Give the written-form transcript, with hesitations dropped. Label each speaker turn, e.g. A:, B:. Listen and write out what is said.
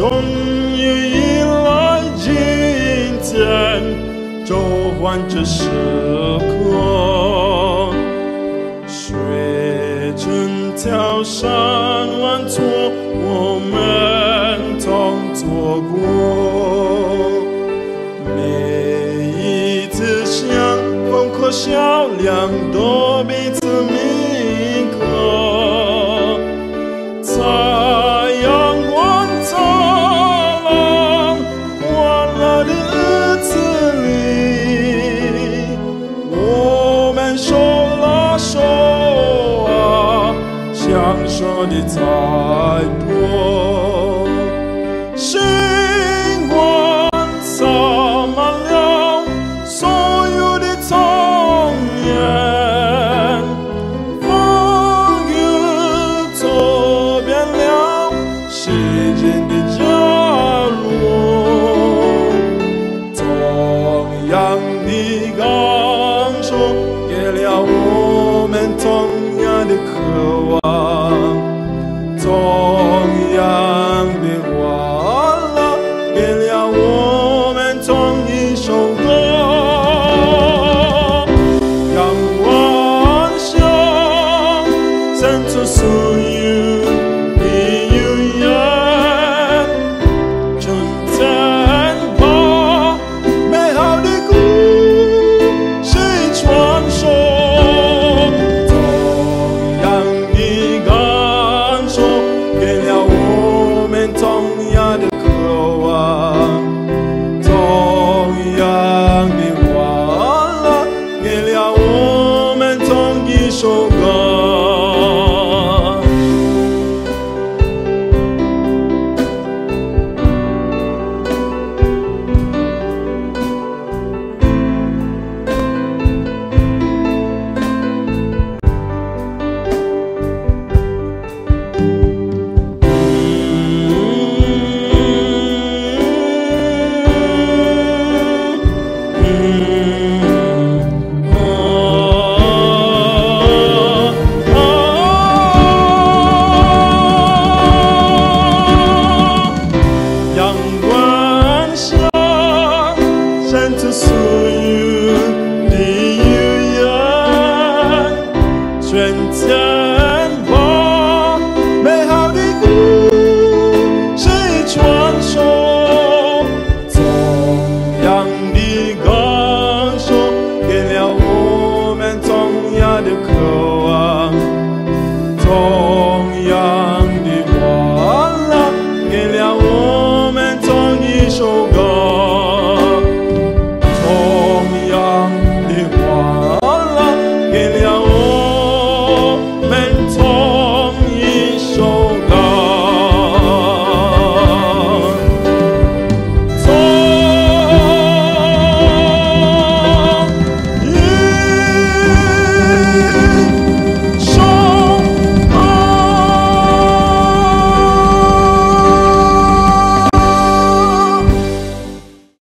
A: 终于迎来今天，召唤这时刻。水整条山湾错，我们同走过。每一次相逢和笑脸，都彼此铭刻。在阳光灿烂欢乐的日子里，我们手拉手啊，享受的太多。星光洒满了所有的童年，风雨走遍了时间的角落，同样的感受给了我们同样的渴望，同样的欢乐给了我们同一首歌。阳光下闪出属于你永远，春天把美好的故事传说，同样的感受给了我们同样的渴望，同样的欢乐给了我们同一首歌。阳光下闪出属于你永远，全家